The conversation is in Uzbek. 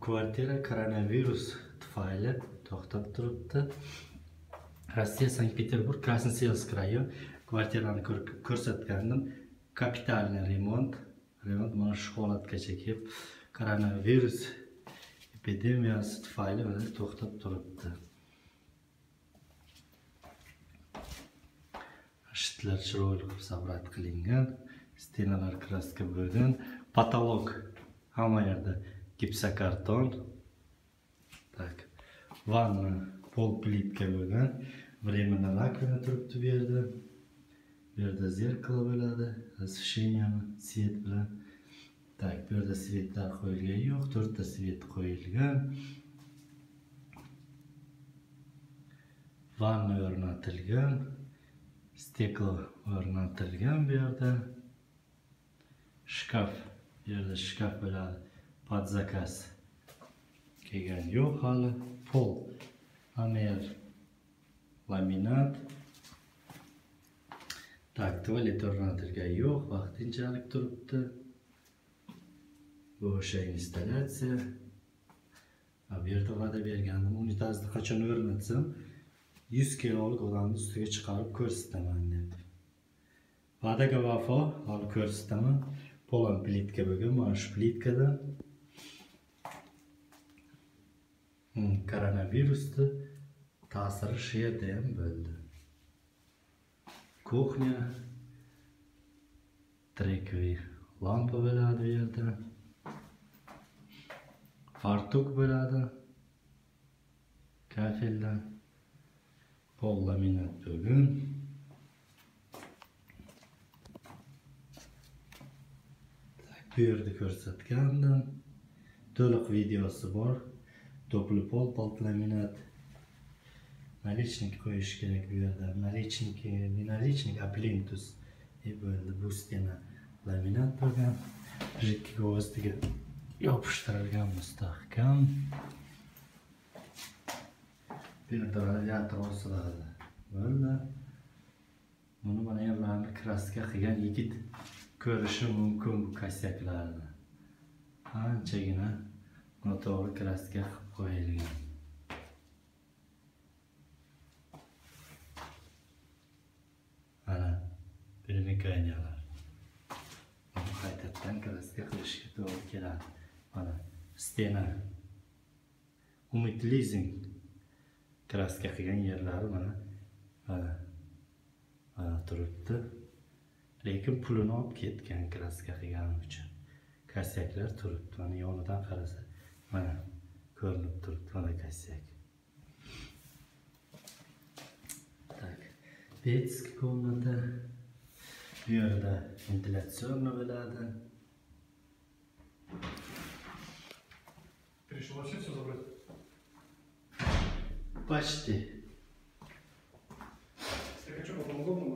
Kvartira koronavirus tufayli to'xtab turibdi. Rossiya, Sankt-Peterburg, Krasnoselsk rayon kvartirani ko'rsatgandim. Kapitalniy remont mana shu holatgacha kelib, koronavirus epidemiyasi tufayli to'xtab turibdi. Shitlar chiroyli qilib sabrat qilingan, stenalar kraska bo'lgan, patolog hamma yerda gipsokarton. Tak, vanna pol plitka bo'lgan, временно rakovina turibdi bu yerda. Bu yerda zerkalo bo'ladi, освещениyaning svet bilan. Tak, bu yerda svetlar qo'yilgan yo'q, 4 ta svet qo'yilgan. Vanna o'rnatilgan, steklo o'rnatilgan bu yerda. Shkaf, bu yerda shkaf bo'ladi, pod zakaz kelgan yo'q hali. Pol, hamma yer laminat. Tak, tualet o'rnatilgan yo'q, vaqtinchalik turibdi. Bu o'sha installyatsiya. Bu yerda va'da bergandim, unitazni qachon o'rnatsam 100 kilolik odamni ustiga chiqarib ko'rsataman deb. Va'daga vafo, hali ko'rsataman. Polon plitka bo'lgan, mana shu plitkadan koronavirusni ta'siri shu yerda ham bo'ldi. Kuxnya, trekoviy lampa bo'ladi bu yerda. Fartuk bo'ladi. Kafeldan. Pol laminat bo'lgan. Bu yerda ko'rsatgandim. To'liq videosi bor. To'pli pol laminat. Наличник qo'yish kerak bu yerda. Наличник, а plintus. Bo'ldi, bu stena laminat bo'lgan. Jiddiy g'ozdiga yopishtirilgan mustahkam. Bu yerda radiator osiladi. Bo'ldi. Buni mana yerlarni kraska qilgan yigit ko'rishi mumkin bu kasyaklarni. Anchagina noto'g'ri kraska qilib qo'yilgan. Mana primikaniyalar. Qaytadan kraska qilishga to'g'ri keladi. Mana stena. Umid Leasing kraska qilgan yerlari mana turibdi. Lekin pulini olib ketgan kraska qilganim uchun. Kasyaklar turibdi. Mana yonidan qarasa, mana ko'rinib turibdi mana kasyak. Tak, детский комната. Bu yerda ventilatsionni bo'ladi. Решил вообще все забрать? Почти. Если хочу, потом удобно